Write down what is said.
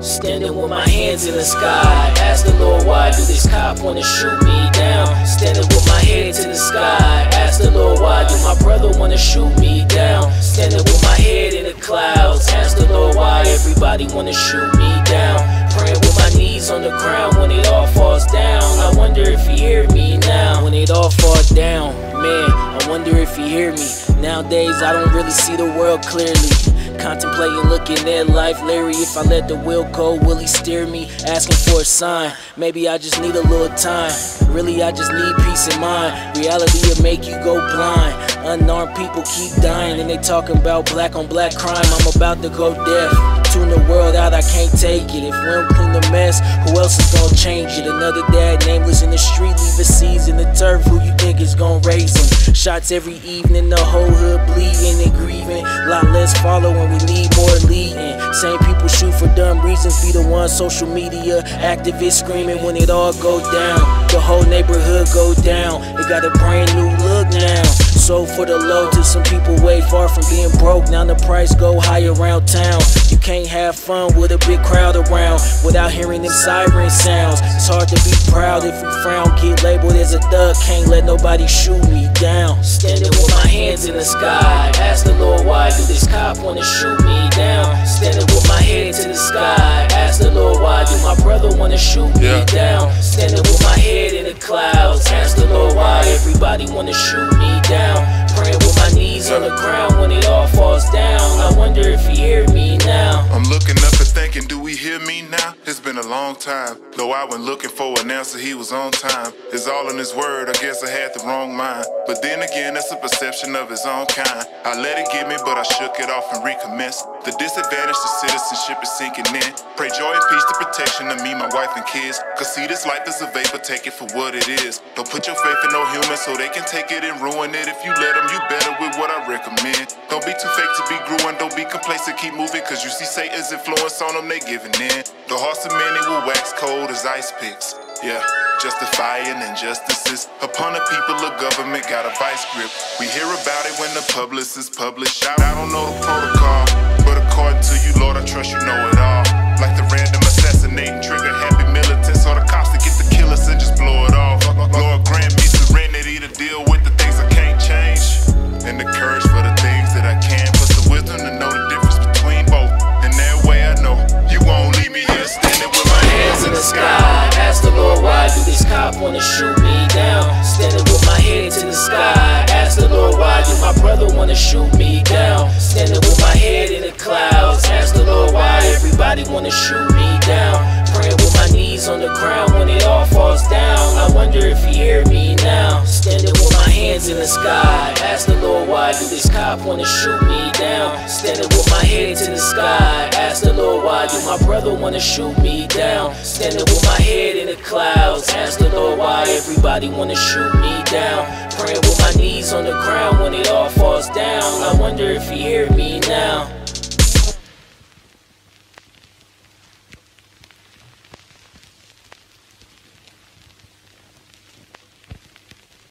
Standing with my hands in the sky, ask the Lord, why do this cop wanna shoot me down? Standing with my head to the sky, ask the Lord, why do my brother wanna shoot me down? Standing with my head in the clouds, ask the Lord, why everybody wanna shoot me down? Praying with my knees on the ground when it all falls down. I wonder if you hear me now. When it all falls down, man, I wonder if you hear me. Nowadays I don't really see the world clearly. Contemplating looking at life, Larry, if I let the wheel go, will he steer me? Asking for a sign, maybe I just need a little time. Really, I just need peace of mind. Reality will make you go blind. Unarmed people keep dying and they talking about black on black crime. I'm about to go deaf. Tune the world out, I can't take it. If we don't clean the mess, who else is gonna change it? Another dad nameless in the street, leaving seeds in the turf. Who you think is gonna raise him? Shots every evening, the whole hood bleeding and grieving. Lot less follow when we need more leading. Same people shoot for dumb reasons, be the ones social media activists screaming when it all go down. The whole neighborhood go down. It got a brand new look now. Sold for the low to some people way far from being broke. Now the price go high around town. You can't have fun with a big crowd around without hearing them siren sounds. It's hard to be proud if we frown, get labeled as a thug. Can't let nobody shoot me down. Standing with my hands in the sky, ask the Lord, why do this cop wanna shoot me down? Standing with my head to the sky, ask the Lord, why do my brother wanna shoot me down? Standing with my head in the clouds, ask the Lord, why everybody wanna shoot me down? Praying with my knees on the ground when it all falls down. I wonder if you hear me now. I'm looking up and thinking, do we hear me now? It's been a long time. Though I went looking for an answer, he was on time. It's all in his word, I guess I had the wrong mind. But then again, it's a perception of his own kind. I let it get me, but I shook it off and recommenced. The disadvantage to citizenship is sinking in. Pray joy and peace to protection of me, my wife and kids. Cause see, this life is a vapor, take it for what it is. Don't put your faith in no human so they can take it and ruin it. If you let them, you better with what I recommend. Don't be too fake to be growing, don't be complacent, keep moving. Cause you see Satan's influence on them, they giving in. The hearts of many will wax cold as ice picks. Yeah, justifying injustices upon the people of government got a vice grip. We hear about it when the publicists publish. I don't know the protocol, but according to you, Lord, I trust you know it all. Like the random assassinating trigger happy militants or the cops that get the killers and just blow it off. Lord, grant me serenity to deal with the things I can't change, and the courage for the things that I can. Plus the wisdom to know the difference between both. And that way I know you won't leave me here standing with my hands in the sky. Ask the Lord, why do this cop wanna shoot me down? Standing with my head to the sky, ask the Lord, why do my brother wanna shoot me down? Standing with my head in the clouds, ask the Lord, why everybody wanna shoot me down? Praying with my knees on the ground when it all falls down. I wonder if you hear me now. Standing with my hands in the sky, ask the Lord, why do this cop wanna shoot me down? Standing with my head to the sky, ask the Lord, why do my brother wanna shoot me down? Standing with my head in the clouds, ask the Lord, why everybody wanna shoot me down? Praying with my knees on the ground when it all falls down. I wonder if you hear me now.